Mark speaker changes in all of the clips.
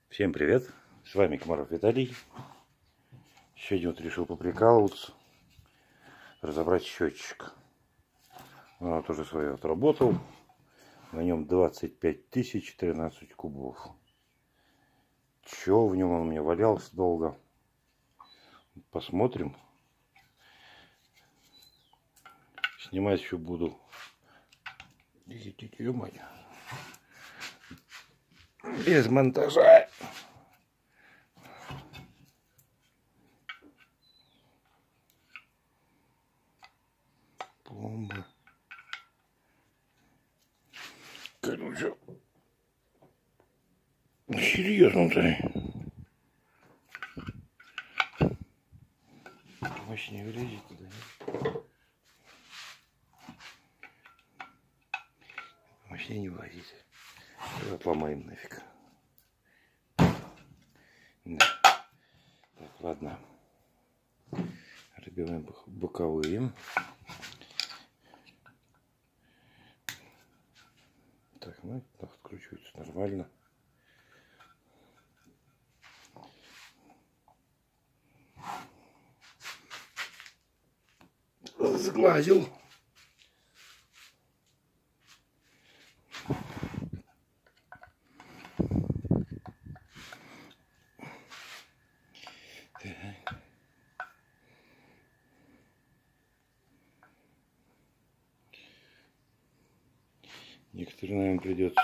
Speaker 1: Всем привет! С вами Комаров Виталий. Сегодня вот решил поприкалываться, разобрать счетчик. Он вот уже свое отработал. На нем 25 тысяч 13 кубов. Че в нем он у меня валялся долго. Посмотрим. Снимать еще буду. Без монтажа. Пломба. Короче. Серьезно-то. Вообще не влезет туда, нет? Вообще не влазит. Отломаем нафиг. Да. Так, ладно. Разбиваем боковые. Так, ну, так откручивается нормально. Сглазил. Некоторые, наверное, придется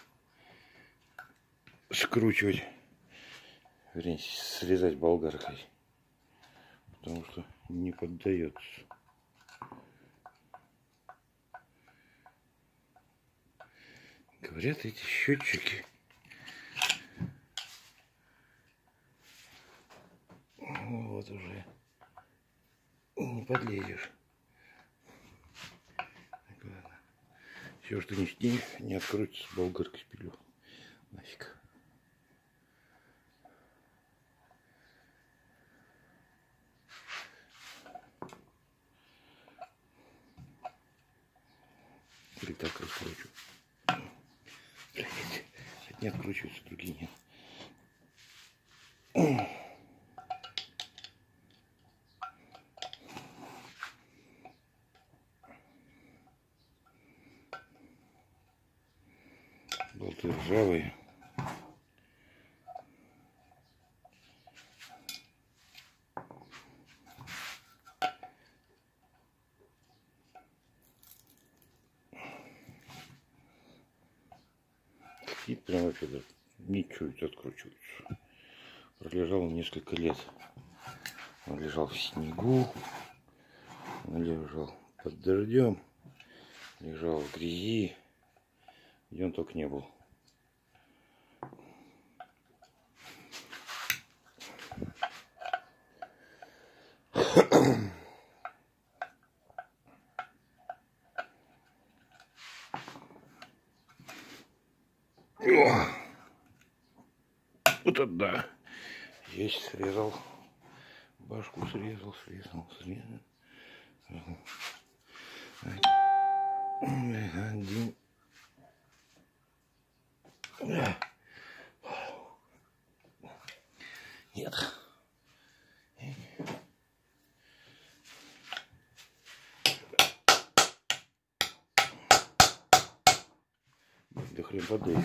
Speaker 1: скручивать, вернее, срезать болгаркой, потому что не поддается. Говорят, эти счетчики вот уже не подлезешь. Так, ладно. Все, что не откроется, болгаркой спилю. Нафиг. Или так раскручу. Не откручиваются, другие нет. Болты ржавые. И прям вообще даже ничего не откручивается. Пролежал несколько лет. Он лежал в снегу, он лежал под дождем, лежал в грязи, где он только не был. Вот это да. Есть, срезал. Башку срезал. Один. Нет. Да хрен поддаешь.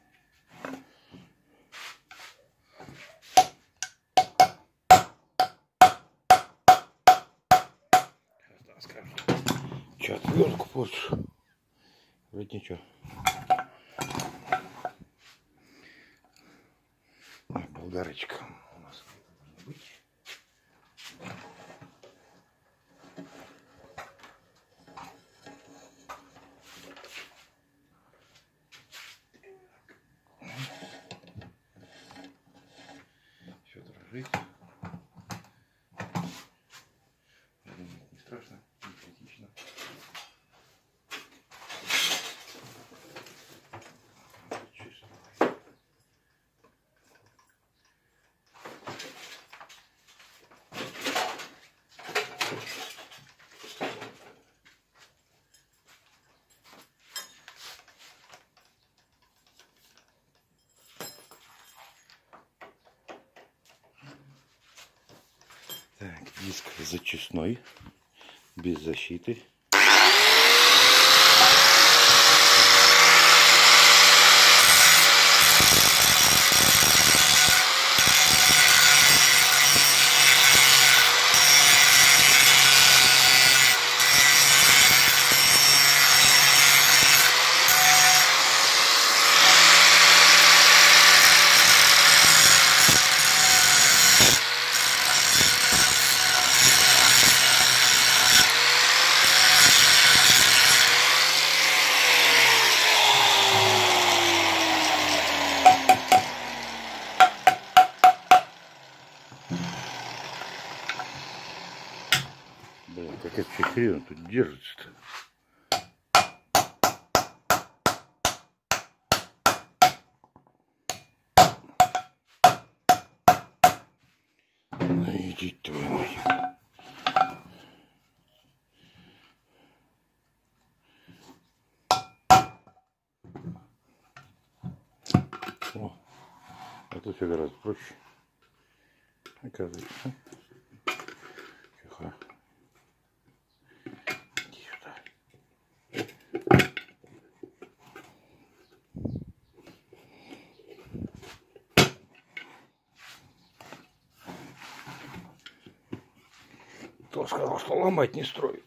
Speaker 1: Че, отвертку порчу? Вроде ничего. Болгарочка у нас должна быть. Все дрожит. Не страшно, не критично. Так, диск зачистной, без защиты. Блин, как это все хрен тут держится-то. Ну иди твою мать. О, а тут все гораздо проще. Оказывается. Тихо. Иди сюда. Кто сказал, что ломать не строит?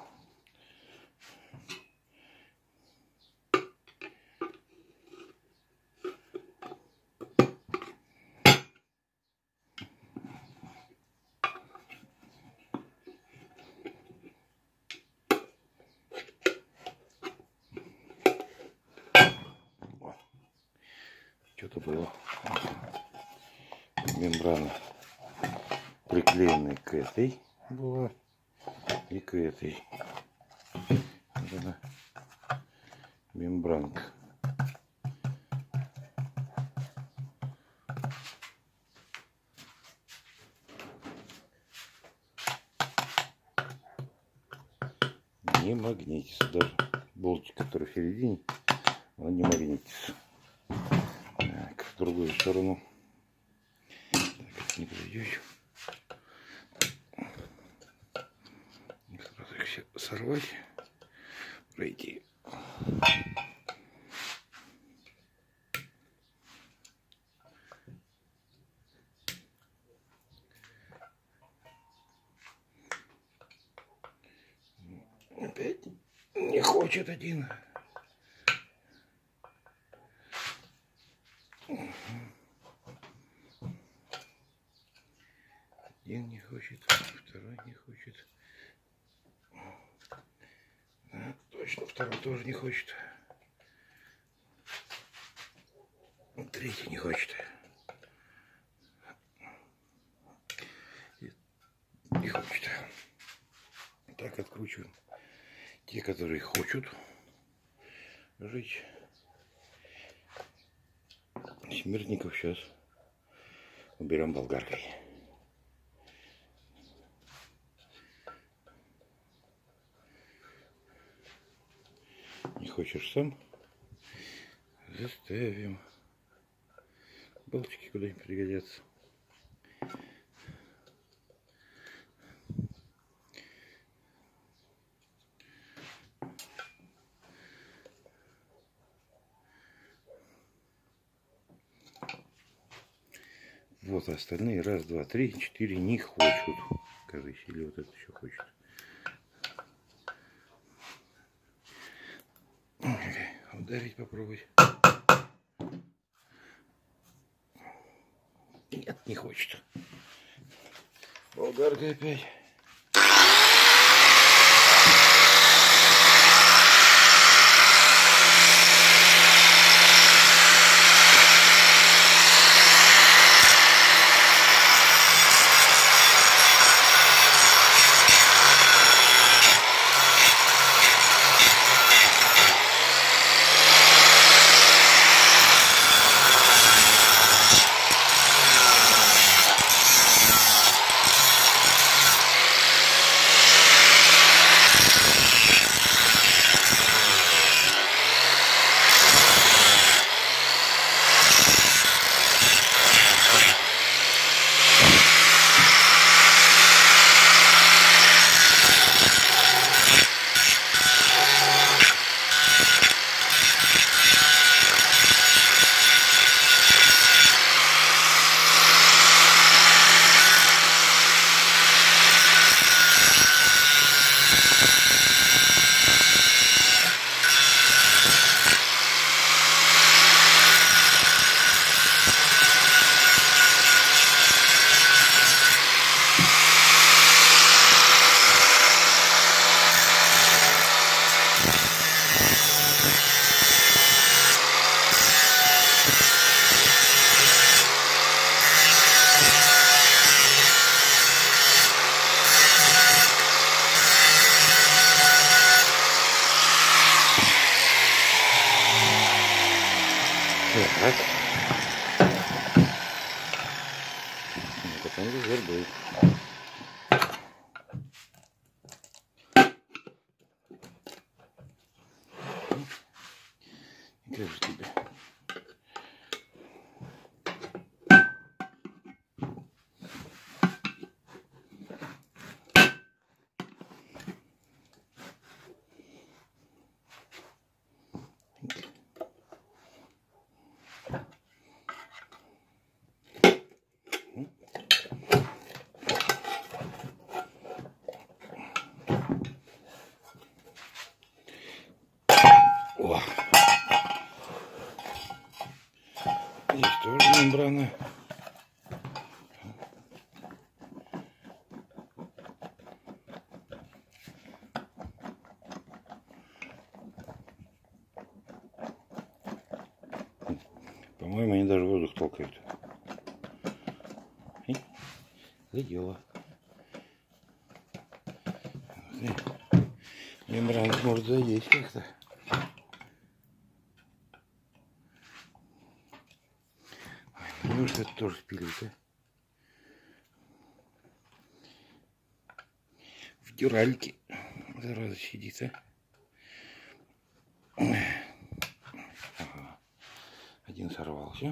Speaker 1: Что-то было. Мембрана приклеенная к этой была и к этой. Вот она, мембранка. Не магнитится. Даже болтик, который в середине, он не магнитится. Так, в другую сторону. Так, это не подойдет. Сразу их все сорвать, пройти. Опять не хочет один. Один не хочет, второй не хочет. Да, точно, второй тоже не хочет. Третий не хочет. Не хочет. Так откручиваем. Те, которые хотят жить. Смертников сейчас уберем болгаркой. Не хочешь сам? Заставим. Болтики куда-нибудь пригодятся. Вот остальные. Раз, два, три, четыре не хочут. Кажись, или вот это еще хочет. Ударить попробовать. Нет, не хочет. Болгарка опять. Он же был. Как же тебе? О! Здесь тоже мембрана. По-моему, они даже воздух толкают. Задело. Мембрана может задеть как-то. Ну что это тоже спилит, а? В дюральке. Зараза сидит, а? Ага. Один сорвался.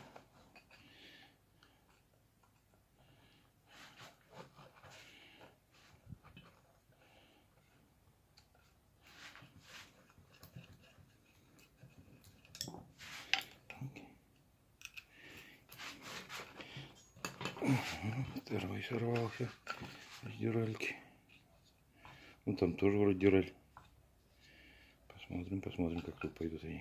Speaker 1: Второй сорвался с дюральки. Ну там тоже вроде дюраль. Посмотрим, как тут пойдут они.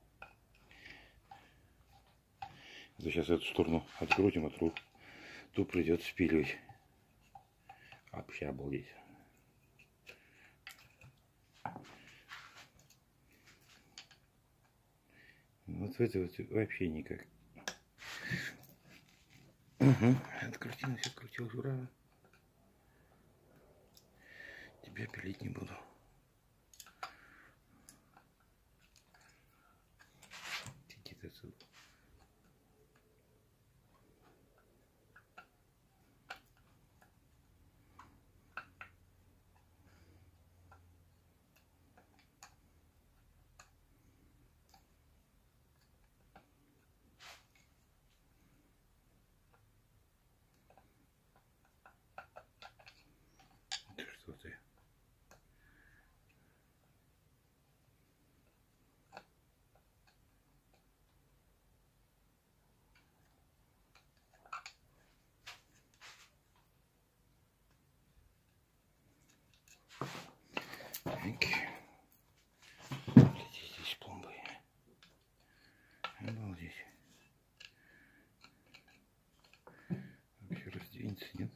Speaker 1: Это сейчас эту сторону открутим, тут придется спиливать. Вообще обалдеть. Вот в это вот вообще никак. Угу. Открутилось, ура. Тебя пилить не буду. Иди отсюда. Что ты? Здесь пломбы. Обалдеть. Вообще раздвинется, нет?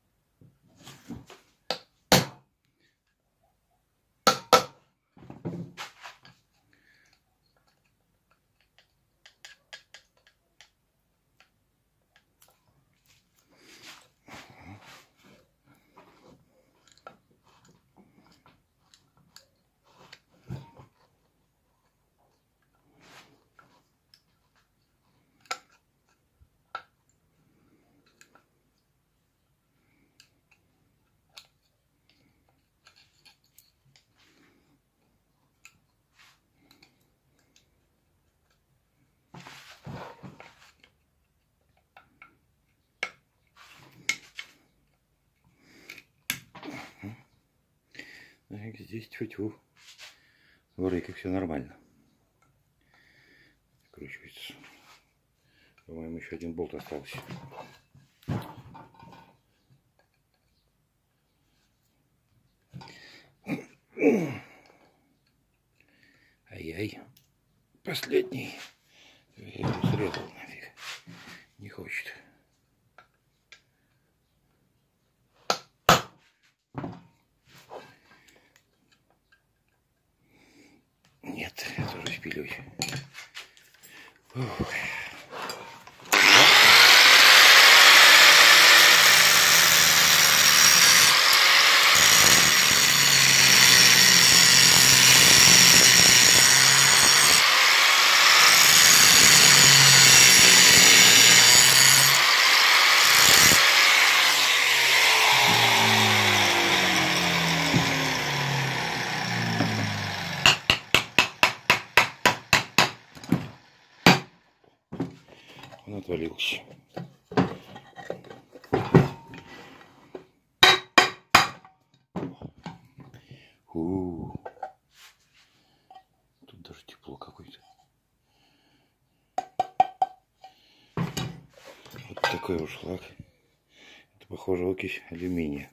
Speaker 1: Здесь тьфу-тьфу. Вроде как все нормально. Закручивается. По-моему, еще один болт остался. Ай-яй. Последний. Я его срезал нафиг. Не хочет. Нет, я тоже шпилюсь. Ух. Он отвалился. Тут даже тепло какое-то. Вот такой вот шлак. Это похоже окись алюминия.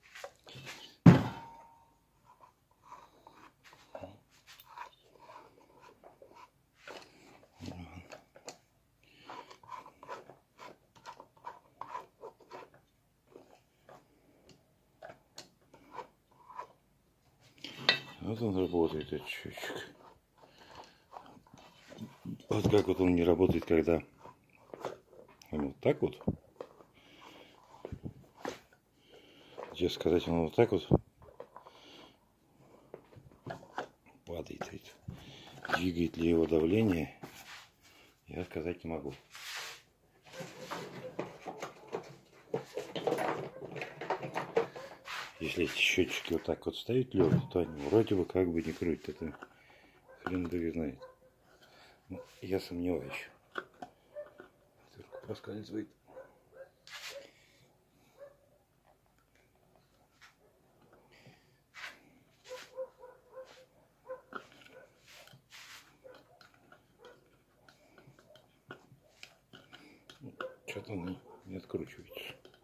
Speaker 1: Вот он работает, этот счетчик. Вот как вот он не работает, когда он вот так вот. Сейчас сказать, он вот так вот падает. Ведь двигает ли его давление, я сказать не могу. Если эти счетчики вот так вот ставить лёг, то они вроде бы как бы не крутят. Это хрен да знает. Ну, я сомневаюсь. Только проскальзывает. Что-то он не откручивается.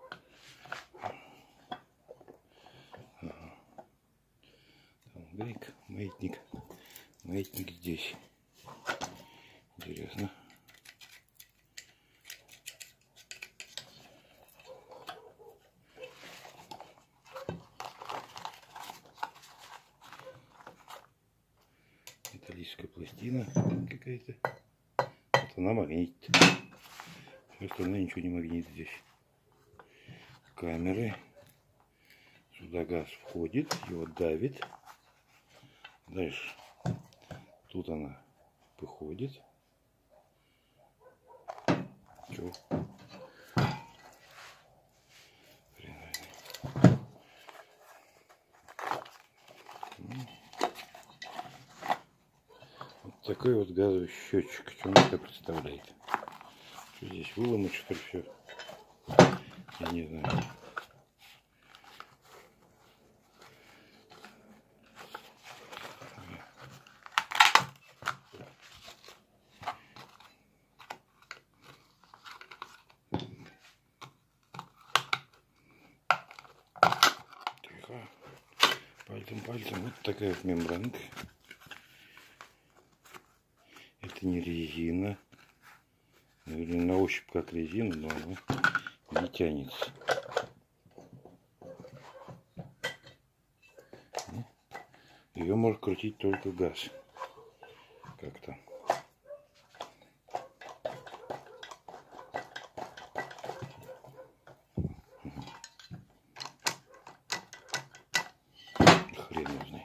Speaker 1: Гайка, маятник. Маятник здесь. Интересно. Металлическая пластина какая-то. Вот она магнитит. Все остальное ничего не магнит здесь. Камеры. Сюда газ входит, его давит. Дальше. Тут она выходит. Чё? Вот такой вот газовый счетчик. Что он это представляет? Что здесь выломать, что ли, все? Я не знаю. Пальцем. Вот такая вот мембранка. Это не резина. Наверное, на ощупь как резина, но она не тянется. Ее может крутить только газ. Как-то. Хрен его знает.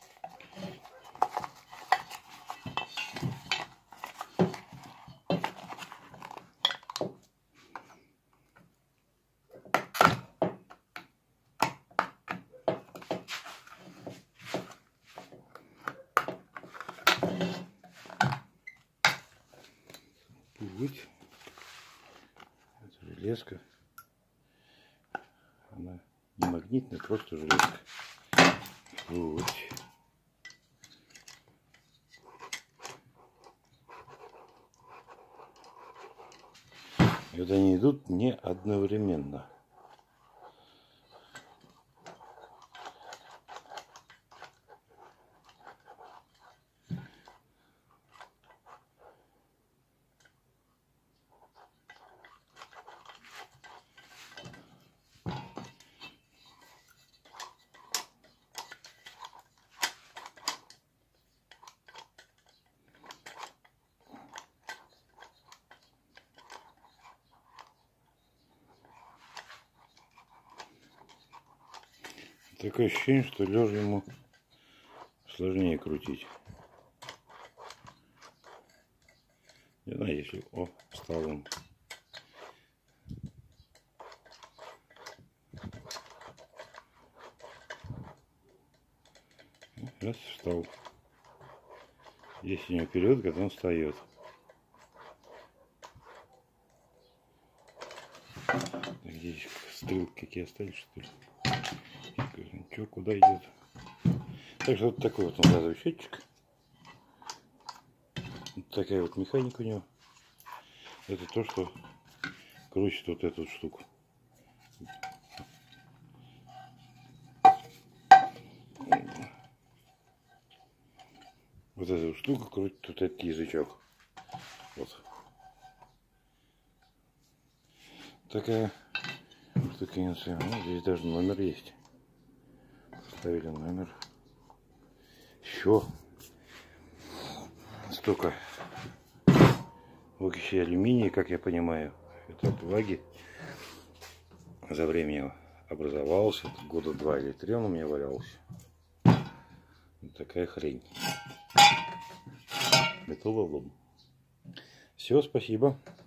Speaker 1: Вот. Это железка. Она не магнитная, просто железка. Вот. И вот они идут не одновременно. Такое ощущение, что лежа ему сложнее крутить. Не знаю, если... О, встал он. Раз, встал. Есть у него период, когда он встает. Здесь стрелки какие остались, что ли? Что, куда идет? Так что вот такой вот он газовый счетчик. Вот такая вот механика у него. Это то, что крутит вот эту вот штуку. Вот эта вот штука крутит вот этот язычок. Вот. Такая штукенция. Ну, здесь даже номер есть. Поставили номер. Еще столько окиси алюминия, как я понимаю. Это от влаги за время образовался. Года 2 или 3 он у меня валялся. Вот такая хрень. Готово. Все, спасибо.